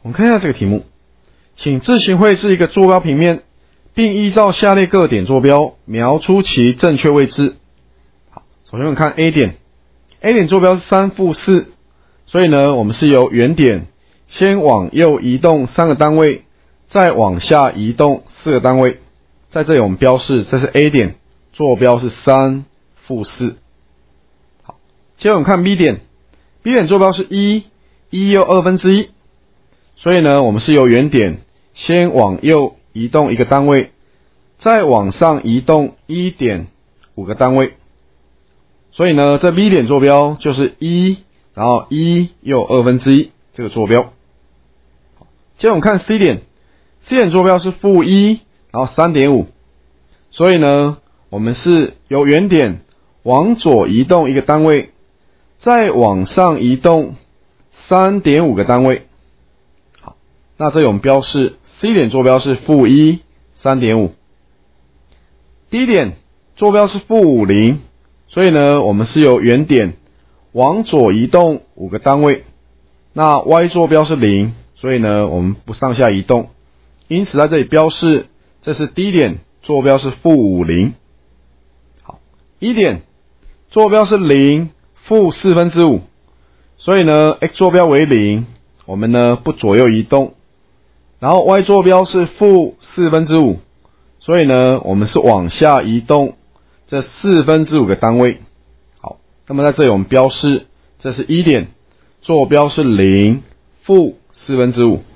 我们看一下这个题目，请自行绘制一个坐标平面，并依照下列各点坐标描出其正确位置。好，首先我们看 A 点 ，A 点坐标是3负4，所以呢，我们是由原点先往右移动3个单位，再往下移动4个单位。在这里我们标示这是 A 点，坐标是3负4。好，接着我们看 B 点 ，B 点坐标是1又1/2，所以呢，我们是由原点先往右移动1个单位，再往上移动 1.5 个单位。所以呢，这 B 点坐标就是1，然后1又1/2这个坐标。接着我们看 C 点 ，C 点坐标是-1，然后 3.5， 所以呢，我们是由原点往左移动1个单位，再往上移动 3.5 个单位。好，那这里我们标示 C 点坐标是-1 3.5。D 点坐标是-50，所以呢，我们是由原点往左移动5个单位，那 Y 坐标是0，所以呢，我们不上下移动，因此在这里标示这是 D 点，坐标是-50。好 ，E 点坐标是0-4/5，所以呢 ，X 坐标为0，我们呢不左右移动，然后 Y 坐标是-4/5，所以呢，我们是往下移动这4/5个单位。好，那么在这里我们标示这是E 点，坐标是0-4/5。